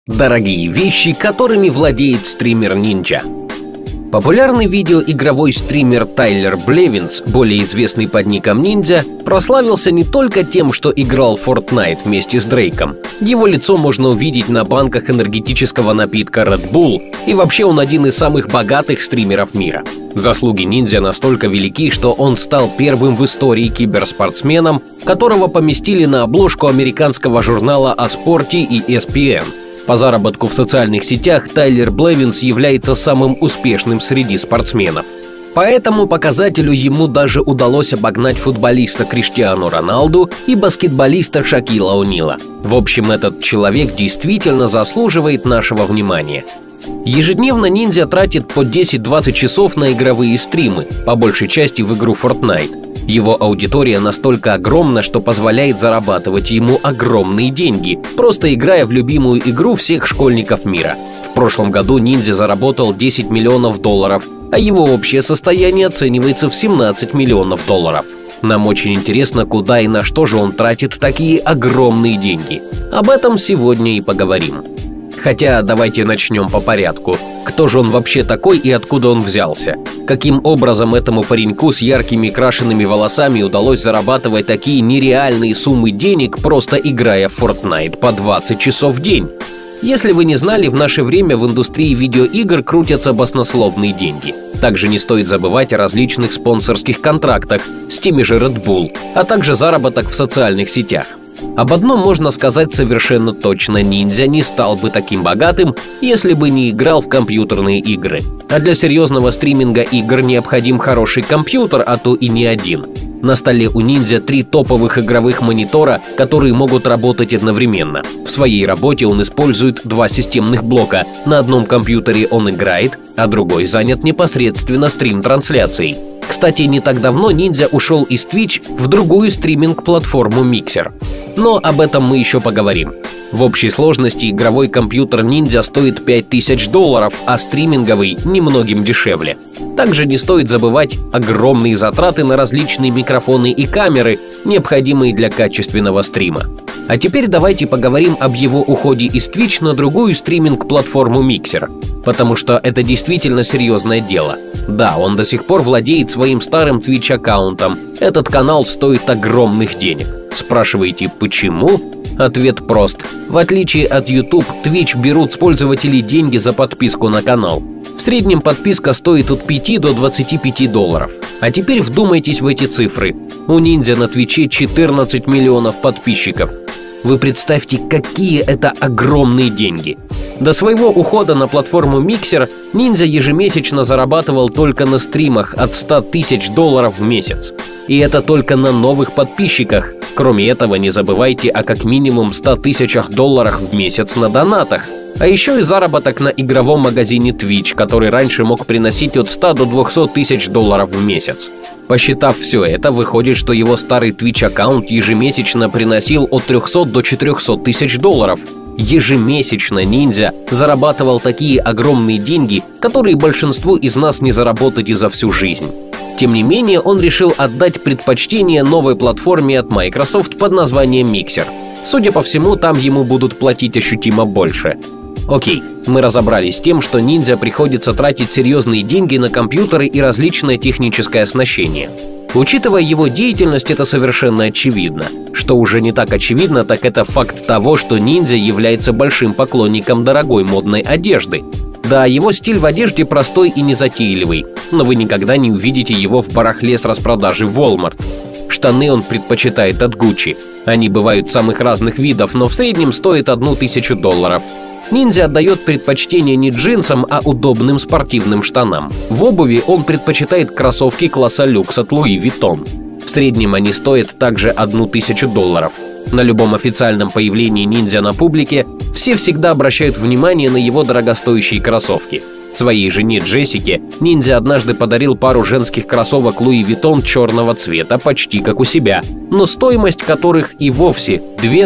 Дорогие вещи, которыми владеет стример Ninja. Популярный видеоигровой стример Тайлер Блевинс, более известный под ником Ninja, прославился не только тем, что играл в Fortnite вместе с Дрейком. Его лицо можно увидеть на банках энергетического напитка Red Bull, и вообще он один из самых богатых стримеров мира. Заслуги Ninja настолько велики, что он стал первым в истории киберспортсменом, которого поместили на обложку американского журнала о спорте и ESPN. По заработку в социальных сетях Тайлер Блевинс является самым успешным среди спортсменов. По этому показателю ему даже удалось обогнать футболиста Криштиану Роналду и баскетболиста Шакила О'Нила. В общем, этот человек действительно заслуживает нашего внимания. Ежедневно Ninja тратит по 10-20 часов на игровые стримы, по большей части в игру Fortnite. Его аудитория настолько огромна, что позволяет зарабатывать ему огромные деньги, просто играя в любимую игру всех школьников мира. В прошлом году Ninja заработал $10 миллионов, а его общее состояние оценивается в $17 миллионов. Нам очень интересно, куда и на что же он тратит такие огромные деньги. Об этом сегодня и поговорим. Хотя давайте начнем по порядку. Кто же он вообще такой и откуда он взялся? Каким образом этому пареньку с яркими крашенными волосами удалось зарабатывать такие нереальные суммы денег, просто играя в Fortnite по 20 часов в день? Если вы не знали, в наше время в индустрии видеоигр крутятся баснословные деньги. Также не стоит забывать о различных спонсорских контрактах с теми же Red Bull, а также заработок в социальных сетях. Об одном можно сказать совершенно точно: Ninja не стал бы таким богатым, если бы не играл в компьютерные игры. А для серьезного стриминга игр необходим хороший компьютер, а то и не один. На столе у Ninja 3 топовых игровых монитора, которые могут работать одновременно. В своей работе он использует 2 системных блока. На одном компьютере он играет, а другой занят непосредственно стрим-трансляцией. Кстати, не так давно Ninja ушел из Twitch в другую стриминг-платформу Mixer. Но об этом мы еще поговорим. В общей сложности игровой компьютер Ninja стоит $5000, а стриминговый немногим дешевле. Также не стоит забывать огромные затраты на различные микрофоны и камеры, необходимые для качественного стрима. А теперь давайте поговорим об его уходе из Twitch на другую стриминг-платформу Mixer, потому что это действительно серьезное дело. Да, он до сих пор владеет своим старым Twitch-аккаунтом. Этот канал стоит огромных денег. Спрашиваете, почему? Ответ прост. В отличие от YouTube, Twitch берут с пользователей деньги за подписку на канал. В среднем подписка стоит от $5 до $25. А теперь вдумайтесь в эти цифры. У Ninja на Твиче 14 миллионов подписчиков. Вы представьте, какие это огромные деньги. До своего ухода на платформу Mixer Ninja ежемесячно зарабатывал только на стримах от $100 000 в месяц. И это только на новых подписчиках. Кроме этого, не забывайте о как минимум $100 000 в месяц на донатах. А еще и заработок на игровом магазине Twitch, который раньше мог приносить от $100 до $200 000 в месяц. Посчитав все это, выходит, что его старый Twitch-аккаунт ежемесячно приносил от $300 до $400 000. Ежемесячно Ninja зарабатывал такие огромные деньги, которые большинству из нас не заработать и за всю жизнь. Тем не менее, он решил отдать предпочтение новой платформе от Microsoft под названием Mixer. Судя по всему, там ему будут платить ощутимо больше. Окей, мы разобрались с тем, что Ninja приходится тратить серьезные деньги на компьютеры и различное техническое оснащение. Учитывая его деятельность, это совершенно очевидно. Что уже не так очевидно, так это факт того, что Ninja является большим поклонником дорогой модной одежды. Да, его стиль в одежде простой и незатейливый, но вы никогда не увидите его в барахле с распродажи в Walmart. Штаны он предпочитает от Gucci. Они бывают самых разных видов, но в среднем стоят $1000. Ninja отдает предпочтение не джинсам, а удобным спортивным штанам. В обуви он предпочитает кроссовки класса люкс от Louis Vuitton. В среднем они стоят также $1000. На любом официальном появлении Ninja на публике все всегда обращают внимание на его дорогостоящие кроссовки. Своей жене Джессике Ninja однажды подарил пару женских кроссовок Louis Vuitton черного цвета, почти как у себя, но стоимость которых и вовсе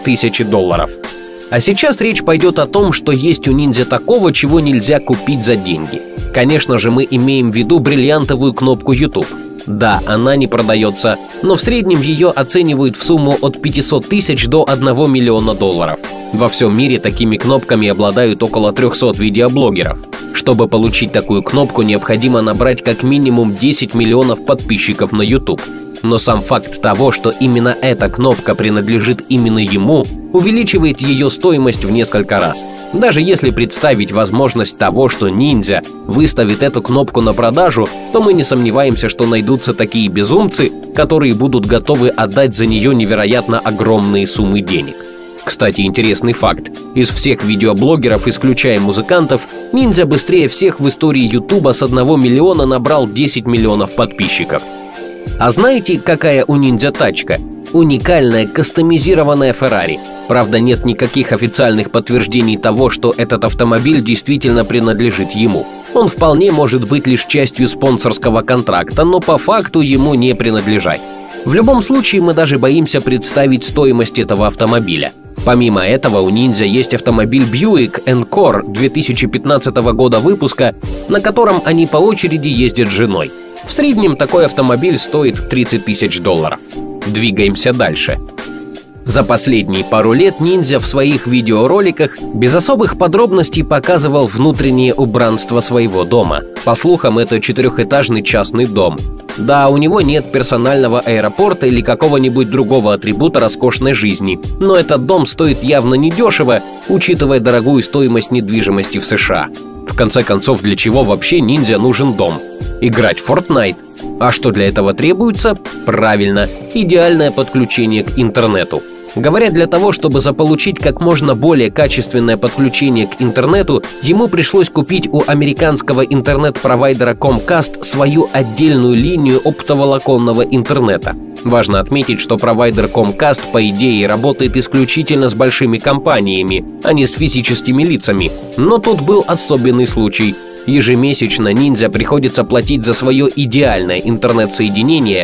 $2000. А сейчас речь пойдет о том, что есть у Ninja такого, чего нельзя купить за деньги. Конечно же, мы имеем в виду бриллиантовую кнопку YouTube. Да, она не продается, но в среднем ее оценивают в сумму от 500 тысяч до 1 миллиона долларов. Во всем мире такими кнопками обладают около 300 видеоблогеров. Чтобы получить такую кнопку, необходимо набрать как минимум 10 миллионов подписчиков на YouTube. Но сам факт того, что именно эта кнопка принадлежит именно ему, увеличивает ее стоимость в несколько раз. Даже если представить возможность того, что ниндзя выставит эту кнопку на продажу, то мы не сомневаемся, что найдутся такие безумцы, которые будут готовы отдать за нее невероятно огромные суммы денег. Кстати, интересный факт. Из всех видеоблогеров, исключая музыкантов, ниндзя быстрее всех в истории Ютуба с 1 миллиона набрал 10 миллионов подписчиков. А знаете, какая у ниндзя тачка? Уникальная кастомизированная Феррари. Правда, нет никаких официальных подтверждений того, что этот автомобиль действительно принадлежит ему. Он вполне может быть лишь частью спонсорского контракта, но по факту ему не принадлежать. В любом случае, мы даже боимся представить стоимость этого автомобиля. Помимо этого, у ниндзя есть автомобиль Buick Encore 2015 года выпуска, на котором они по очереди ездят с женой. В среднем такой автомобиль стоит 30 тысяч долларов. Двигаемся дальше. За последние пару лет ниндзя в своих видеороликах без особых подробностей показывал внутреннее убранство своего дома. По слухам, это 4-этажный частный дом. Да, у него нет персонального аэропорта или какого-нибудь другого атрибута роскошной жизни, но этот дом стоит явно недешево, учитывая дорогую стоимость недвижимости в США. В конце концов, для чего вообще ниндзя нужен дом? Играть в Fortnite. А что для этого требуется? Правильно, идеальное подключение к интернету. Говорят, для того, чтобы заполучить как можно более качественное подключение к интернету, ему пришлось купить у американского интернет-провайдера Comcast свою отдельную линию оптоволоконного интернета. Важно отметить, что провайдер Comcast, по идее, работает исключительно с большими компаниями, а не с физическими лицами. Но тут был особенный случай. Ежемесячно ниндзя приходится платить за свое идеальное интернет-соединение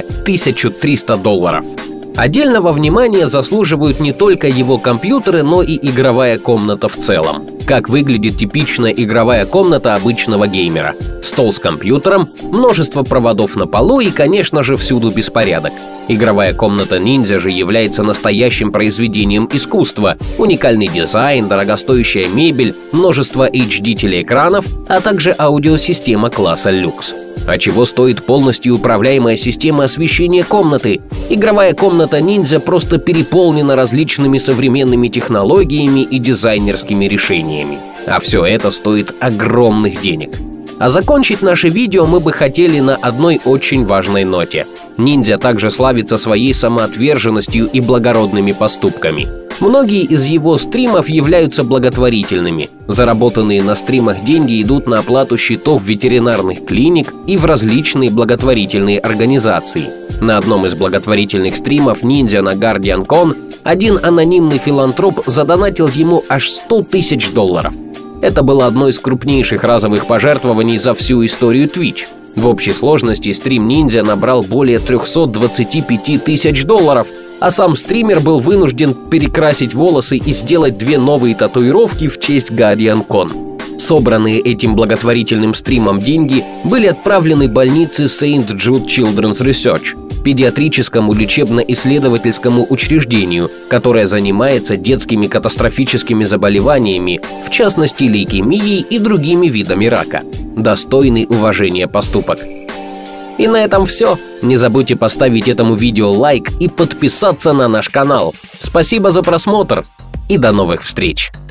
1300 долларов. Отдельного внимания заслуживают не только его компьютеры, но и игровая комната в целом. Как выглядит типичная игровая комната обычного геймера? Стол с компьютером, множество проводов на полу и, конечно же, всюду беспорядок. Игровая комната ниндзя же является настоящим произведением искусства. Уникальный дизайн, дорогостоящая мебель, множество HD-телеэкранов, а также аудиосистема класса люкс. А чего стоит полностью управляемая система освещения комнаты? Игровая комната ниндзя просто переполнена различными современными технологиями и дизайнерскими решениями. А все это стоит огромных денег. А закончить наше видео мы бы хотели на одной очень важной ноте. Ниндзя также славится своей самоотверженностью и благородными поступками. Многие из его стримов являются благотворительными. Заработанные на стримах деньги идут на оплату счетов ветеринарных клиник и в различные благотворительные организации. На одном из благотворительных стримов ниндзя на GuardianCon один анонимный филантроп задонатил ему аж 100 тысяч долларов. Это было одно из крупнейших разовых пожертвований за всю историю Twitch. В общей сложности стрим ниндзя набрал более 325 тысяч долларов, а сам стример был вынужден перекрасить волосы и сделать 2 новые татуировки в честь GuardianCon. Собранные этим благотворительным стримом деньги были отправлены больнице St. Jude Children's Research, педиатрическому лечебно-исследовательскому учреждению, которое занимается детскими катастрофическими заболеваниями, в частности лейкемией и другими видами рака. Достойный уважения поступок. И на этом все. Не забудьте поставить этому видео лайк и подписаться на наш канал. Спасибо за просмотр и до новых встреч!